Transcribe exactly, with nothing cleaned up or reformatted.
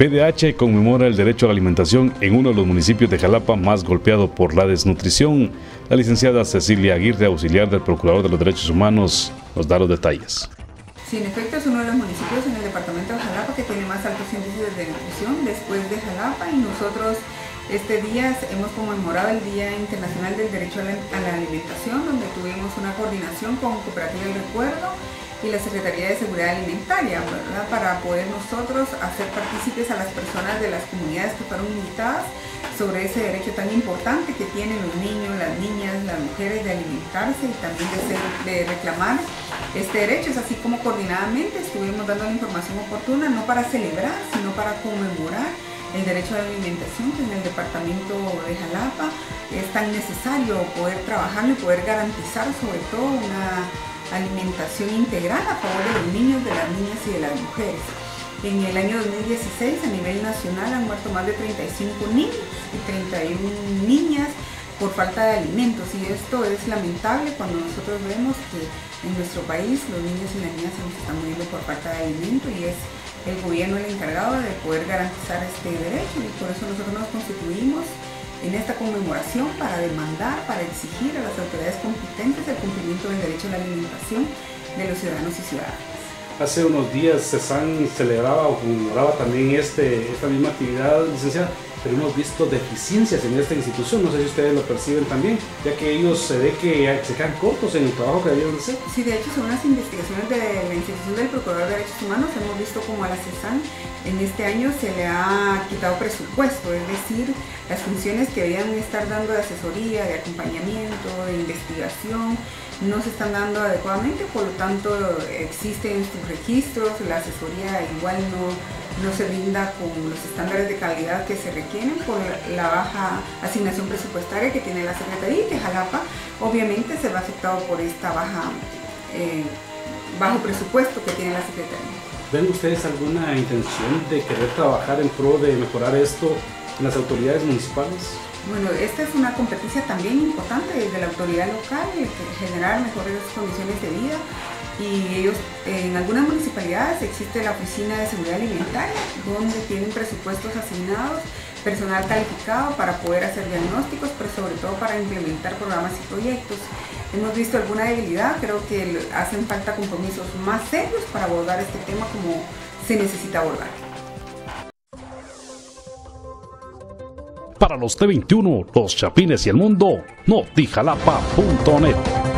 P D H conmemora el derecho a la alimentación en uno de los municipios de Jalapa más golpeado por la desnutrición. La licenciada Cecilia Aguirre, auxiliar del Procurador de los Derechos Humanos, nos da los detalles. Sí, en efecto es uno de los municipios en el departamento de Jalapa que tiene más altos índices de nutrición después de Jalapa, y nosotros este día hemos conmemorado el Día Internacional del Derecho a la, a la Alimentación, donde tuvimos una coordinación con Cooperativa El Recuerdo y la Secretaría de Seguridad Alimentaria, ¿verdad?, para poder nosotros hacer partícipes a las personas de las comunidades que fueron invitadas sobre ese derecho tan importante que tienen los niños, las niñas, las mujeres de alimentarse y también de, ser, de reclamar este derecho. Es así como coordinadamente estuvimos dando la información oportuna, no para celebrar, sino para conmemorar el derecho a la alimentación, que en el departamento de Jalapa es tan necesario poder trabajarlo y poder garantizar sobre todo una alimentación integral a favor de los niños, de las niñas y de las mujeres. En el año dos mil dieciséis a nivel nacional han muerto más de treinta y cinco niños y treinta y una niñas por falta de alimentos, y esto es lamentable cuando nosotros vemos que en nuestro país los niños y las niñas se nos están muriendo por falta de alimento, y es el gobierno el encargado de poder garantizar este derecho, y por eso nosotros nos constituimos en esta conmemoración para demandar, para exigir a las autoridades competentes el cumplimiento del derecho a la alimentación de los ciudadanos y ciudadanas. Hace unos días CESAN celebraba o conmemoraba también este, esta misma actividad, licenciada, pero hemos visto deficiencias en esta institución, no sé si ustedes lo perciben también, ya que ellos se ve que se quedan cortos en el trabajo que debieron hacer. Sí, de hecho, según las investigaciones de la institución del Procurador de Derechos Humanos, hemos visto como a la CESAN en este año se le ha quitado presupuesto, es decir, las funciones que debían estar dando de asesoría, de acompañamiento, de investigación, no se están dando adecuadamente, por lo tanto existen sus registros, la asesoría igual no, no se brinda con los estándares de calidad que se requieren por la baja asignación presupuestaria que tiene la Secretaría, y que Jalapa obviamente se ve afectado por esta baja, eh, bajo presupuesto que tiene la Secretaría. ¿Ven ustedes alguna intención de querer trabajar en pro de mejorar esto en las autoridades municipales? Bueno, esta es una competencia también importante desde la autoridad local, el generar mejores condiciones de vida, y ellos, en algunas municipalidades existe la Oficina de Seguridad Alimentaria, donde tienen presupuestos asignados, personal calificado para poder hacer diagnósticos, pero sobre todo para implementar programas y proyectos. Hemos visto alguna debilidad, creo que hacen falta compromisos más serios para abordar este tema como se necesita abordar. Para los T veintiuno, Los Chapines y el Mundo, Notijalapa punto net.